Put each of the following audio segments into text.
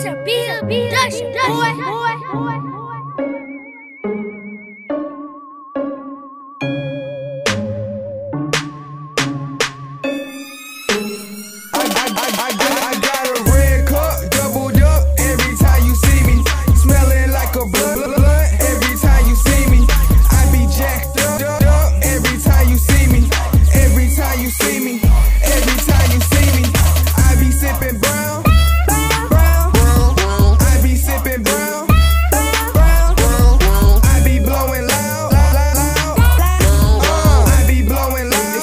a BHood boy. I got a red cup, doubled up every time you see me. Smelling like a blunt every time you see me. I be jacked up every time you see me. Every time you see me. Every time you see me. I be sipping brown. I be sipping brown. I be blowing loud. I be blowing loud.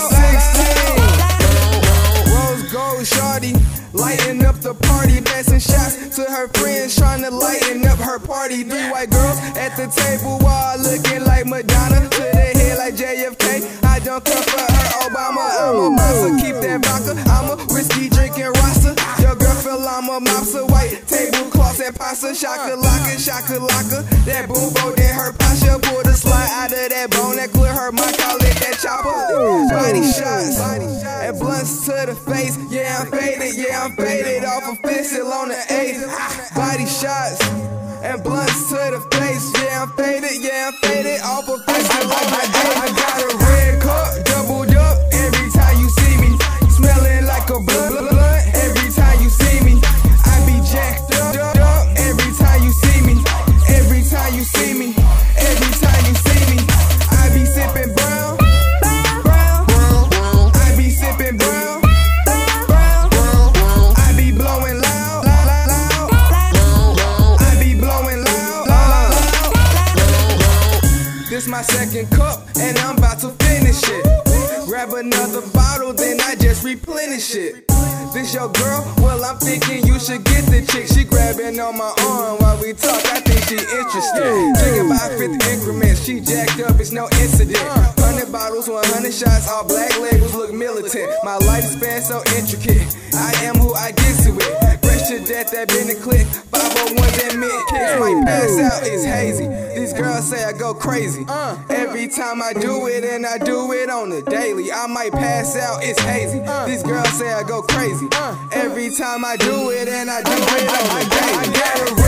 16 rose gold shawty, lighting up the party, passing shots to her friends, trying to lighten up her party. 3 white girls at the table, all looking like Madonna, to their head like JFK. I don't come for her Obama, I'm a monster, keep that vodka. I'm a whiskey drinking roster. Your girl feel I'm a mobster, white tablecloths and pasta, shakalaka, shakalaka. That boom boat in her posture, pull the slide out of that bone, that clear her mind, call it that chopper. Body shots and blunts to the face. Yeah, I'm faded, yeah, I'm faded off a pistol on the 8th. Body shots and blunts to the face. Yeah, I'm faded, yeah, I'm faded off a pistol on the 8th. I got a red cup, doubled up every time you see me. Smelling like a blunt every time you see me. I be jacked up every time you see me. Every time you see me. Every time you see me. I be sipping brown. I be sipping brown. I be blowing loud. I be blowing loud. This my second cup and I'm about to finish it. Grab another bottle, then I just replenish it. This your girl? Well, I'm thinking you should get the chick. She grabbing on my arm while we talk, I think she interested. Drinking by 5th increments, she jacked up, it's no incident. 100 bottles, 100 shots, all black labels look militant. My lifespan so intricate, I am who I get to it. Fresh to death, that been a click, 501s and mid kicks. Might pass out, it's hazy. These girls say I go crazy. Every time I do it, and I do it on the daily, I might pass out, it's hazy. These girls say I go crazy. Every time I do it, and I do it on the daily.